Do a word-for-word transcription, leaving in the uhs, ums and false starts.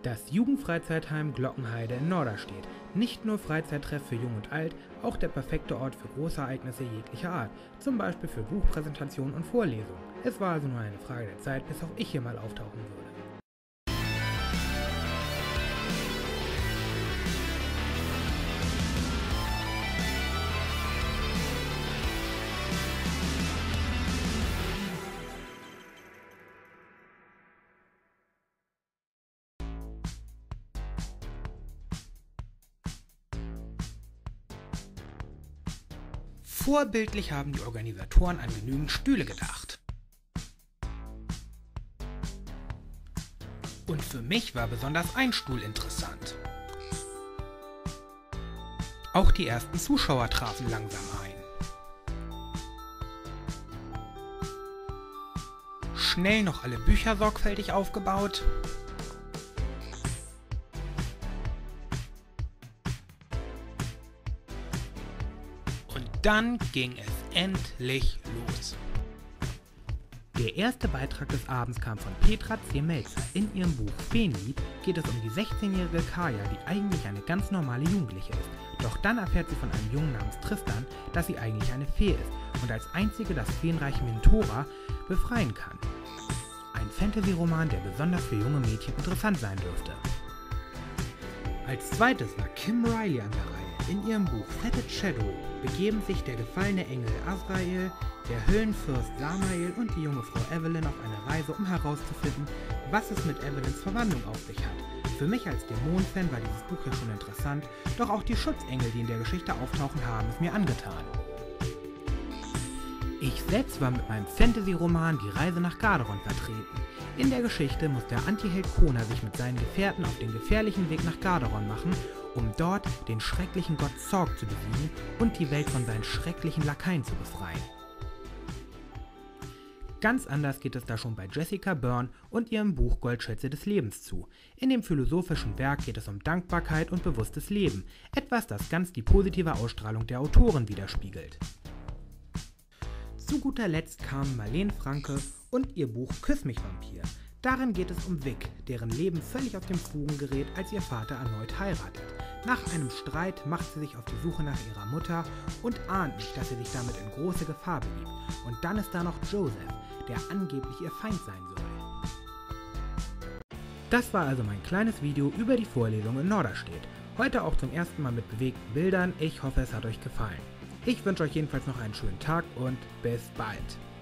Das Jugendfreizeitheim Glockenheide in Norderstedt. Nicht nur Freizeittreff für Jung und Alt, auch der perfekte Ort für Großereignisse jeglicher Art, zum Beispiel für Buchpräsentationen und Vorlesungen. Es war also nur eine Frage der Zeit, bis auch ich hier mal auftauchen würde. Vorbildlich haben die Organisatoren an genügend Stühle gedacht. Und für mich war besonders ein Stuhl interessant. Auch die ersten Zuschauer trafen langsam ein. Schnell noch alle Bücher sorgfältig aufgebaut. Dann ging es endlich los. Der erste Beitrag des Abends kam von Petra C. Melzer. In ihrem Buch Feenlied geht es um die sechzehnjährige Kaya, die eigentlich eine ganz normale Jugendliche ist. Doch dann erfährt sie von einem Jungen namens Tristan, dass sie eigentlich eine Fee ist und als einzige das feenreiche Mentora befreien kann. Ein Fantasy-Roman, der besonders für junge Mädchen interessant sein dürfte. Als zweites war Kim Riley an der Reihe. In ihrem Buch Fetid Shadow begeben sich der gefallene Engel Azrael, der Höllenfürst Samael und die junge Frau Evelyn auf eine Reise, um herauszufinden, was es mit Evelyns Verwandlung auf sich hat. Für mich als Dämonenfan war dieses Buch ja schon interessant, doch auch die Schutzengel, die in der Geschichte auftauchen, haben es mir angetan. Ich selbst war mit meinem Fantasy-Roman Die Reise nach Garderon vertreten. In der Geschichte muss der Antiheld Kona sich mit seinen Gefährten auf den gefährlichen Weg nach Garderon machen, um dort den schrecklichen Gott Zorg zu besiegen und die Welt von seinen schrecklichen Lakaien zu befreien. Ganz anders geht es da schon bei Jessica Byrne und ihrem Buch Goldschätze des Lebens zu. In dem philosophischen Werk geht es um Dankbarkeit und bewusstes Leben, etwas, das ganz die positive Ausstrahlung der Autorin widerspiegelt. Zu guter Letzt kamen Marlene Franke und ihr Buch Küss mich Vampir. Darin geht es um Vic, deren Leben völlig aus den Fugen gerät, als ihr Vater erneut heiratet. Nach einem Streit macht sie sich auf die Suche nach ihrer Mutter und ahnt nicht, dass sie sich damit in große Gefahr begibt. Und dann ist da noch Joseph, der angeblich ihr Feind sein soll. Das war also mein kleines Video über die Vorlesung in Norderstedt. Heute auch zum ersten Mal mit bewegten Bildern. Ich hoffe, es hat euch gefallen. Ich wünsche euch jedenfalls noch einen schönen Tag und bis bald.